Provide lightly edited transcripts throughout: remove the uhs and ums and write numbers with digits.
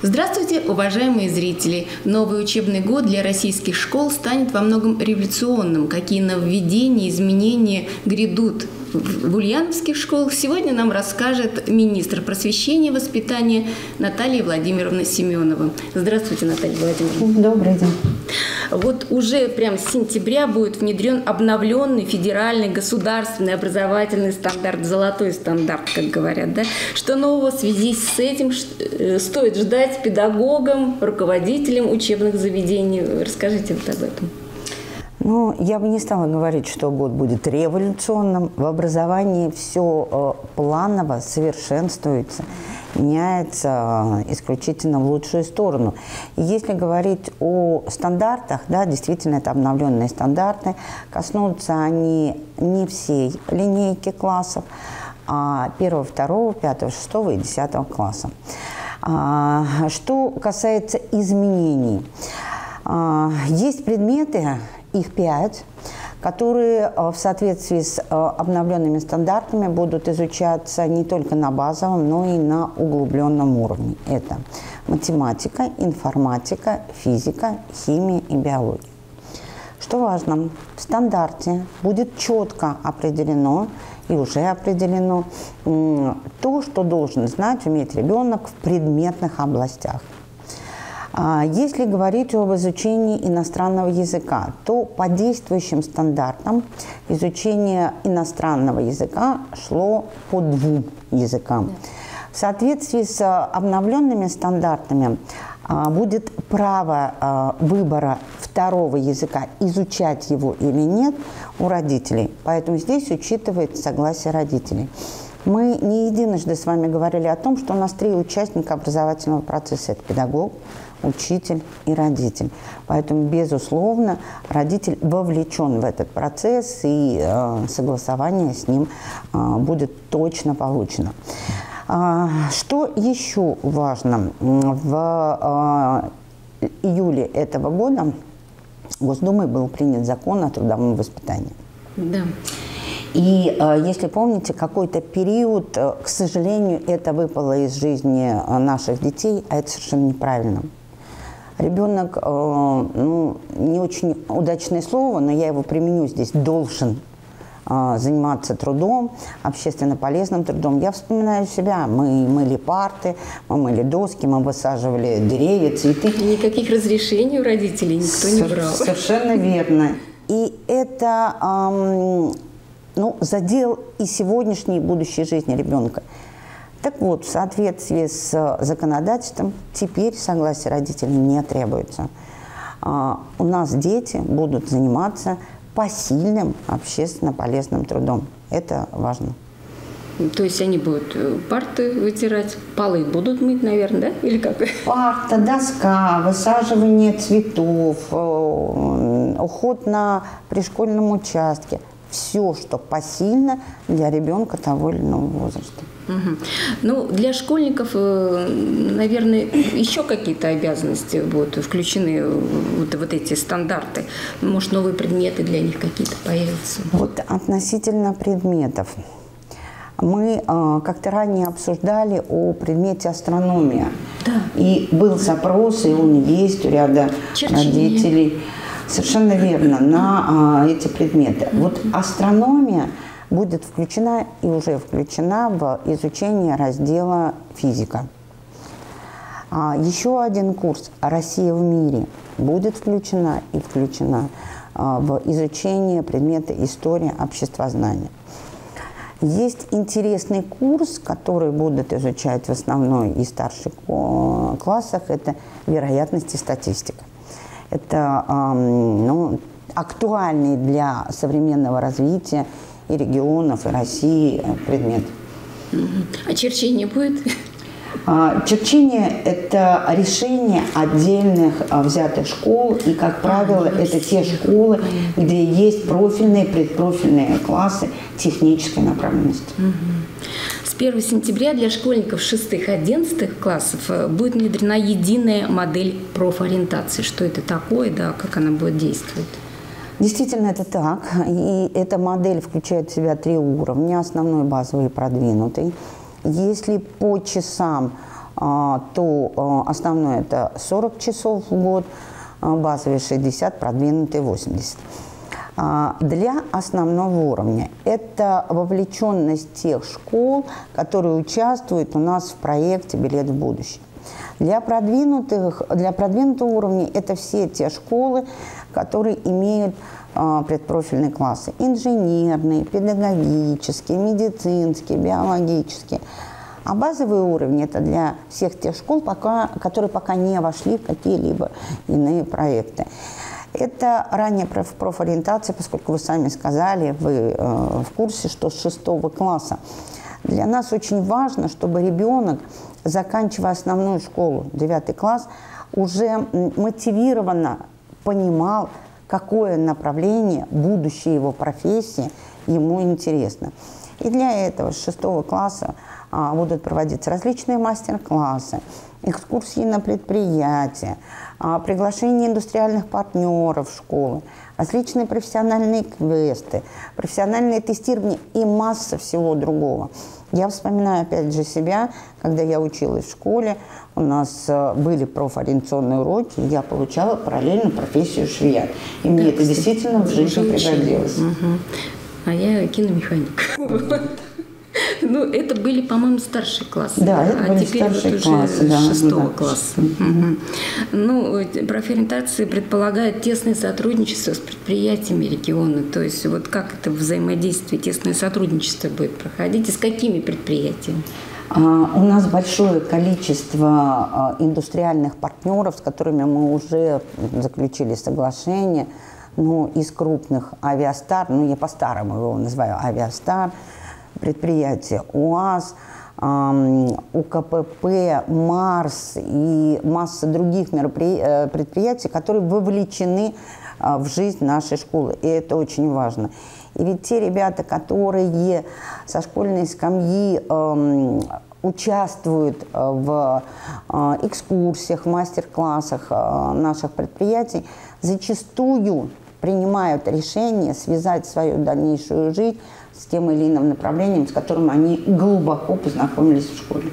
Здравствуйте, уважаемые зрители! Новый учебный год для российских школ станет во многом революционным. Какие нововведения, изменения грядут в ульяновских школах, сегодня нам расскажет министр просвещения и воспитания Наталья Владимировна Семенова. Здравствуйте, Наталья Владимировна. Добрый день. Вот уже прям с сентября будет внедрен обновленный федеральный государственный образовательный стандарт, золотой стандарт, как говорят, да? Что нового в связи с этим стоит ждать педагогам, руководителям учебных заведений? Расскажите вот об этом. Ну, я бы не стала говорить, что год будет революционным. В образовании все планово совершенствуется, меняется исключительно в лучшую сторону. И если говорить о стандартах, да, действительно, это обновленные стандарты, коснутся они не всей линейки классов, а 1, 2, 5, 6 и 10 класса. Что касается изменений, есть предметы, их 5, которые в соответствии с обновленными стандартами будут изучаться не только на базовом, но и на углубленном уровне. Это математика, информатика, физика, химия и биология. Что важно, в стандарте будет четко определено и уже определено то, что должен знать, уметь ребенок в предметных областях. Если говорить об изучении иностранного языка, то по действующим стандартам изучение иностранного языка шло по 2 языкам. В соответствии с обновленными стандартами будет право выбора 2 языка, изучать его или нет, у родителей. Поэтому здесь учитывается согласие родителей. Мы не единожды с вами говорили о том, что у нас 3 участника образовательного процесса. Это педагог, учитель и родитель. Поэтому, безусловно, родитель вовлечен в этот процесс, и согласование с ним будет точно получено. Что еще важно? В июле этого года Госдумой был принят закон о трудовом воспитании. Да. И если помните, какой-то период, к сожалению, это выпало из жизни наших детей, а это совершенно неправильно. Ребенок, ну, не очень удачное слово, но я его применю здесь, должен заниматься трудом, общественно полезным трудом. Я вспоминаю себя. Мы мыли парты, мы мыли доски, мы высаживали деревья, цветы. Никаких разрешений у родителей никто не брал. Совершенно верно. И это задел и сегодняшней, и будущей жизни ребенка. Так вот, в соответствии с законодательством теперь согласие родителей не требуется. У нас дети будут заниматься посильным общественно полезным трудом. Это важно. То есть они будут парты вытирать, полы будут мыть, наверное, да? Или как? Парта, доска, высаживание цветов, уход на пришкольном участке. Все, что посильно для ребенка того или иного возраста. Угу. Ну, для школьников, наверное, еще какие-то обязанности будут включены вот эти стандарты. Может, новые предметы для них какие-то появятся? Вот относительно предметов. Мы как-то ранее обсуждали о предмете астрономия. Да. И был запрос, и он есть у ряда родителей. Совершенно верно, на эти предметы. Вот астрономия будет включена и уже включена в изучение раздела физика. Еще один курс «Россия в мире» будет включена и включена в изучение предмета история обществознания. Есть интересный курс, который будут изучать в основной и старших классах, это вероятность и статистика. Это актуальный для современного развития и регионов, и России предмет. А черчение будет? Черчение – это решение отдельных взятых школ, и, как правило, это те школы, где есть профильные, предпрофильные классы технической направленности. С 1 сентября для школьников 6-11 классов будет внедрена единая модель профориентации. Что это такое, да, как она будет действовать? Действительно, это так. И эта модель включает в себя 3 уровня – основной, базовый и продвинутый. Если по часам то основной это 40 часов в год, базовый 60, продвинутый 80. Для основного уровня это вовлеченность тех школ, которые участвуют у нас в проекте «Билет в будущее». Для продвинутого уровня это все те школы, которые имеют предпрофильные классы: инженерные, педагогические, медицинские, биологические. А базовый уровень это для всех тех школ, которые пока не вошли в какие-либо иные проекты. Это ранняя профориентация, поскольку вы сами сказали, вы в курсе, что с 6 класса. Для нас очень важно, чтобы ребенок, заканчивая основную школу, 9 класс, уже мотивированно понимал, какое направление, будущее его профессии ему интересно. И для этого с 6 класса будут проводиться различные мастер-классы, экскурсии на предприятия, приглашение индустриальных партнеров в школы, различные профессиональные квесты, профессиональные тестирования и масса всего другого. Я вспоминаю опять же себя, когда я училась в школе, у нас были профориентационные уроки, я получала параллельно профессию швея. И мне это действительно в жизни пригодилось. А я киномеханик. Ну, это были, по-моему, старшие классы. Да, это были теперь старшие вот классы, уже да, 6 класса. Ну, профориентация предполагает тесное сотрудничество с предприятиями региона. То есть вот как это взаимодействие, тесное сотрудничество будет проходить и с какими предприятиями? У нас большое количество индустриальных партнеров, с которыми мы уже заключили соглашение. Ну, из крупных «Авиастар», ну, я по-старому его называю «Авиастар», предприятия УАЗ, УКПП, Марс и масса других предприятий, которые вовлечены в жизнь нашей школы. И это очень важно. И ведь те ребята, которые со школьной скамьи участвуют в экскурсиях, мастер-классах наших предприятий, зачастую принимают решение связать свою дальнейшую жизнь с тем или иным направлением, с которым они глубоко познакомились в школе.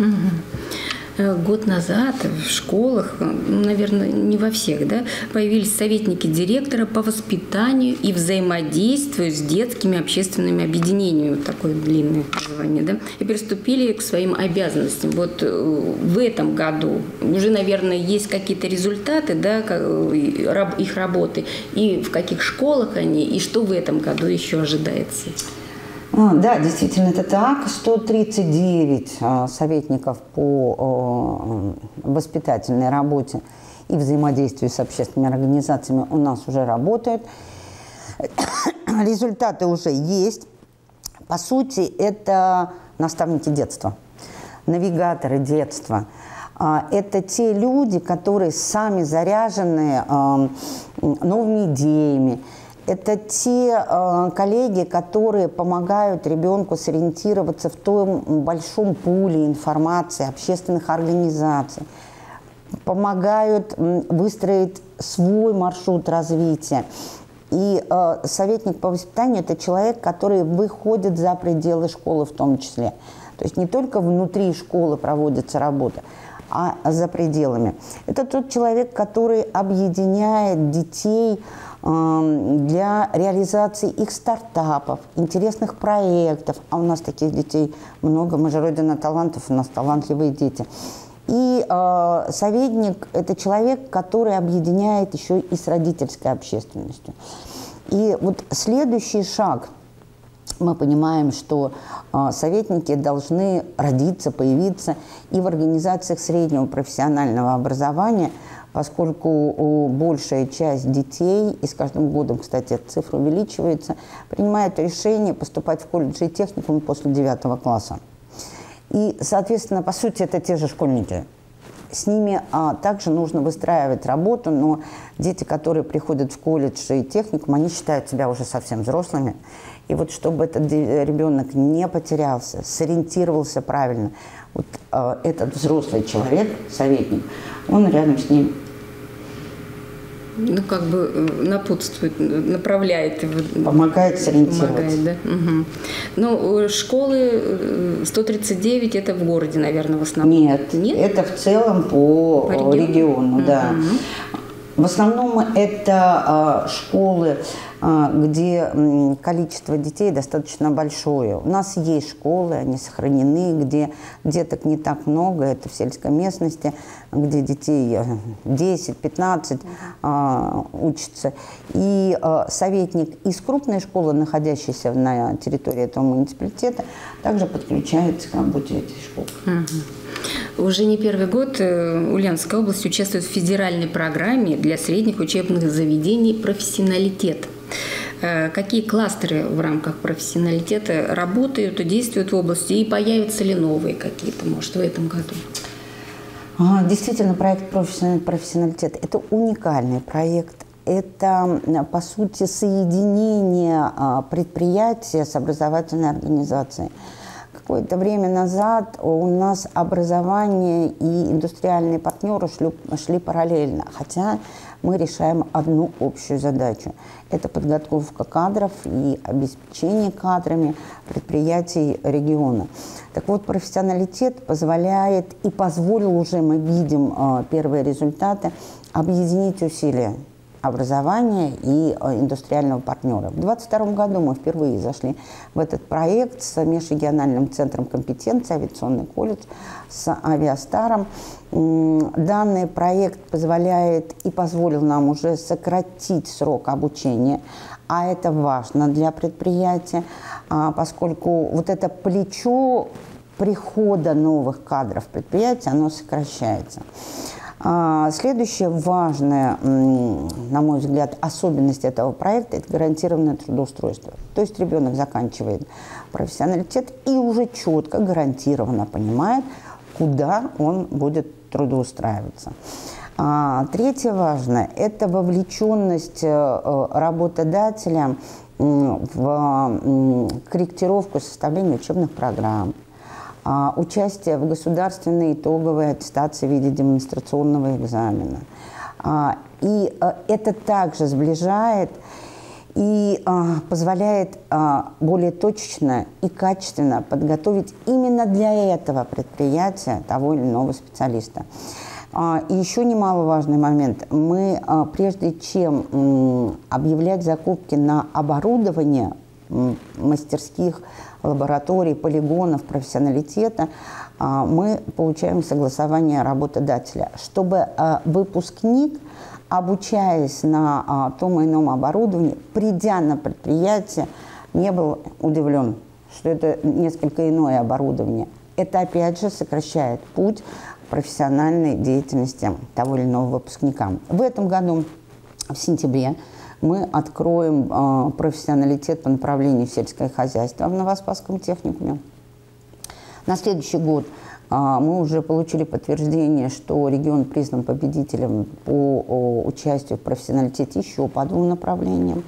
Год назад в школах, наверное, не во всех, да, появились советники директора по воспитанию и взаимодействию с детскими общественными объединениями, вот такое длинное название, да, и приступили к своим обязанностям. Вот в этом году уже, наверное, есть какие-то результаты, да, их работы, и в каких школах они, и что в этом году еще ожидается? Да, действительно, это так. 139 советников по воспитательной работе и взаимодействию с общественными организациями у нас уже работают. Результаты уже есть. По сути, это наставники детства, навигаторы детства. Это те люди, которые сами заряжены новыми идеями. Это те коллеги, которые помогают ребенку сориентироваться в том большом пуле информации общественных организаций, помогают выстроить свой маршрут развития. И советник по воспитанию – это человек, который выходит за пределы школы в том числе. То есть не только внутри школы проводится работа, а за пределами. Это тот человек, который объединяет детей для реализации их стартапов, интересных проектов. А у нас таких детей много, мы же родина талантов, у нас талантливые дети. И советник – это человек, который объединяет еще и с родительской общественностью. И вот следующий шаг. Мы понимаем, что советники должны родиться, появиться и в организациях среднего профессионального образования, поскольку большая часть детей, и с каждым годом, кстати, эта цифра увеличивается, принимают решение поступать в колледжи и техникум после 9 класса. И, соответственно, по сути, это те же школьники. С ними также нужно выстраивать работу, но дети, которые приходят в колледж и техникум, они считают себя уже совсем взрослыми. И вот чтобы этот ребенок не потерялся, сориентировался правильно, вот этот взрослый человек, советник, он рядом с ним. Ну, как бы напутствует, направляет его. Помогает сориентироваться. Помогает, да? Угу. Ну, школы 139 это в городе, наверное, в основном. Нет, это в целом по региону, да. В основном это школы, где количество детей достаточно большое. У нас есть школы, они сохранены, где деток не так много, это в сельской местности, где детей 10-15 учатся. И советник из крупной школы, находящейся на территории этого муниципалитета, также подключается к работе этой школы. Уже не первый год Ульяновская область участвует в федеральной программе для средних учебных заведений «Профессионалитет». Какие кластеры в рамках профессионалитета работают и действуют в области? И появятся ли новые какие-то, может, в этом году? Действительно, проект «Профессионалитет» – это уникальный проект. Это, по сути, соединение предприятия с образовательной организацией. Какое-то время назад у нас образование и индустриальные партнеры шли параллельно, хотя мы решаем одну общую задачу. Это подготовка кадров и обеспечение кадрами предприятий региона. Так вот, профессионалитет позволяет и позволил уже, мы видим первые результаты, объединить усилия образования и индустриального партнера. В 2022 году мы впервые зашли в этот проект с межрегиональным центром компетенции, авиационный колледж, с Авиастаром. Данный проект позволяет и позволил нам уже сократить срок обучения, а это важно для предприятия, поскольку вот это плечо прихода новых кадров в предприятие, оно сокращается. Следующая важная, на мой взгляд, особенность этого проекта – это гарантированное трудоустройство. То есть ребенок заканчивает профессионалитет и уже четко, гарантированно понимает, куда он будет трудоустраиваться. Третье важное – это вовлеченность работодателя в корректировку составления учебных программ, участие в государственной итоговой аттестации в виде демонстрационного экзамена. И это также сближает и позволяет более точечно и качественно подготовить именно для этого предприятия того или иного специалиста. И еще немаловажный момент. Мы, прежде чем объявлять закупки на оборудование мастерских, лабораторий, полигонов, профессионалитета, мы получаем согласование работодателя, чтобы выпускник, обучаясь на том или ином оборудовании, придя на предприятие, не был удивлен, что это несколько иное оборудование. Это, опять же, сокращает путь профессиональной деятельности того или иного выпускника. В этом году, в сентябре, мы откроем профессионалитет по направлению сельское хозяйство в Новоспасском техникуме. На следующий год мы уже получили подтверждение, что регион признан победителем по участию в профессионалитете еще по двум направлениям.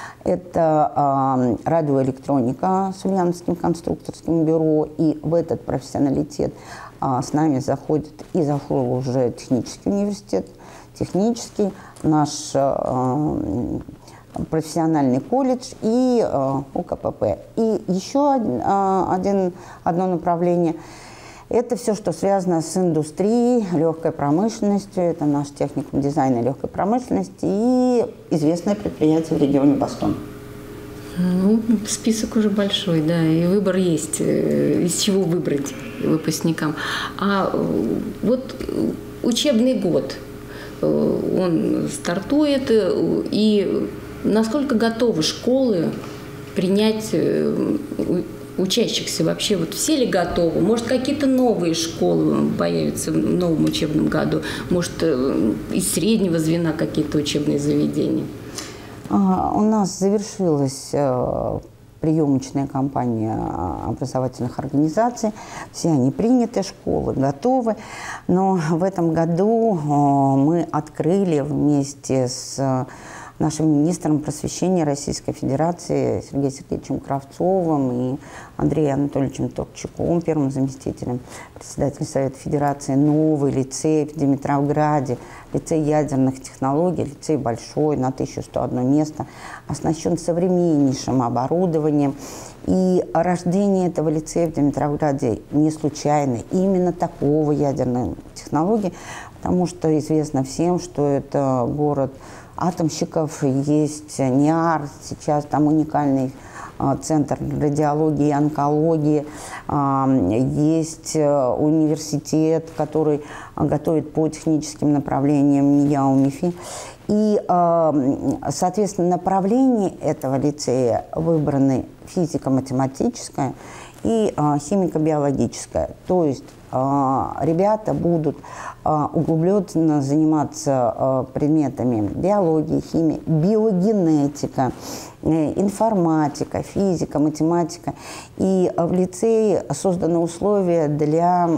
Это радиоэлектроника с Ульяновским конструкторским бюро, и в этот профессионалитет с нами заходит и зашел уже технический университет, технический, наш профессиональный колледж и УКПП. И еще одно направление – это все, что связано с индустрией, легкой промышленностью. Это наш техникум дизайна и легкой промышленности и известное предприятие в регионе Бастон. Ну, список уже большой, да, и выбор есть, из чего выбрать выпускникам. А вот учебный год, он стартует, и насколько готовы школы принять учащихся вообще? Вот все ли готовы? Может, какие-то новые школы появятся в новом учебном году? Может, из среднего звена какие-то учебные заведения? У нас завершилась приемочная кампания образовательных организаций. Все они приняты, школы готовы. Но в этом году мы открыли вместе с нашим министром просвещения Российской Федерации Сергеем Сергеевичем Кравцовым и Андреем Анатольевичем Токчуковым, первым заместителем председателя Совета Федерации, новый лицей в Димитровграде, лицей ядерных технологий, лицей большой, на 1101 место, оснащен современнейшим оборудованием. И рождение этого лицея в Димитровграде не случайно, именно такого ядерной технологии, потому что известно всем, что это город атомщиков, есть НИАР, сейчас там уникальный центр радиологии и онкологии, есть университет, который готовит по техническим направлениям НИЯ, УМИФИ. И, соответственно, направления этого лицея выбраны физико-математическое и химико-биологическое. То есть ребята будут углубленно заниматься предметами биологии, химии, биогенетика, информатика, физика, математика. И в лицее созданы условия для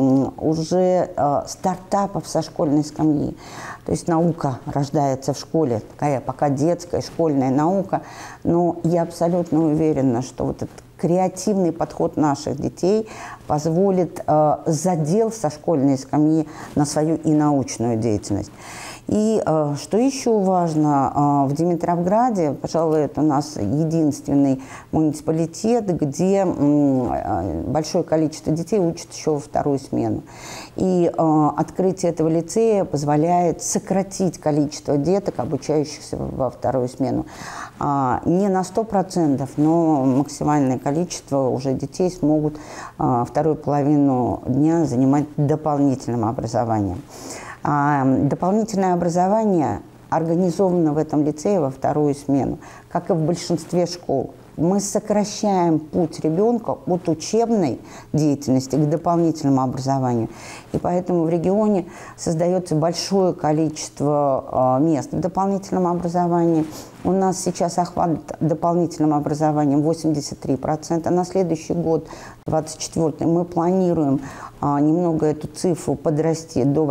уже стартапов со школьной скамьи. То есть наука рождается в школе, такая пока детская, школьная наука. Но я абсолютно уверена, что вот этот креативный подход наших детей позволит задел со школьной скамьи на свою и научную деятельность. И что еще важно, в Димитровграде, пожалуй, это у нас единственный муниципалитет, где большое количество детей учат еще во вторую смену. И открытие этого лицея позволяет сократить количество деток, обучающихся во вторую смену. Не на 100%, но максимальное количество уже детей смогут вторую половину дня занимать дополнительным образованием. Дополнительное образование организовано в этом лицее во вторую смену, как и в большинстве школ. Мы сокращаем путь ребенка от учебной деятельности к дополнительному образованию. И поэтому в регионе создается большое количество мест в дополнительном образовании. У нас сейчас охват дополнительным образованием 83%. На следующий год, 2024, мы планируем немного эту цифру подрасти до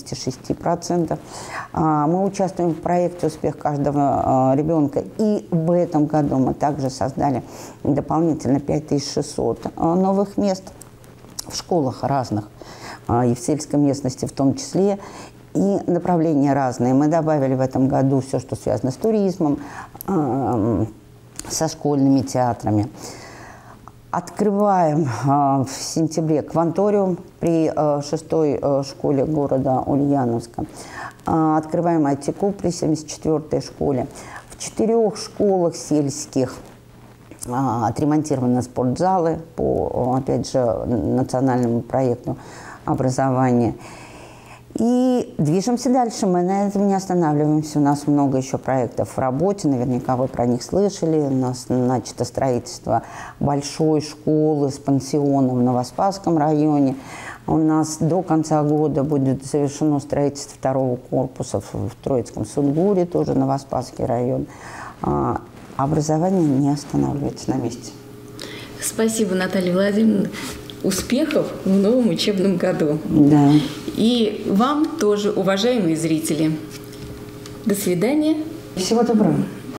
86%. Мы участвуем в проекте «Успех каждого ребенка». И в этом году мы также создали дополнительно 5600 новых мест в школах разных, и в сельской местности в том числе. И направления разные. Мы добавили в этом году все, что связано с туризмом, со школьными театрами. Открываем в сентябре кванториум при 6-й школе города Ульяновска. Открываем IT-клуб при 74-й школе. В 4 школах сельских отремонтированы спортзалы по, опять же, национальному проекту образования. И движемся дальше, мы на этом не останавливаемся. У нас много еще проектов в работе, наверняка вы про них слышали. У нас начато строительство большой школы с пансионом в Новоспасском районе. У нас до конца года будет завершено строительство 2-го корпуса в Троицком Сунгуре, тоже Новоспасский район. Образование не останавливается на месте. Спасибо, Наталья Владимировна. Успехов в новом учебном году. Да. И вам тоже, уважаемые зрители. До свидания. Всего доброго.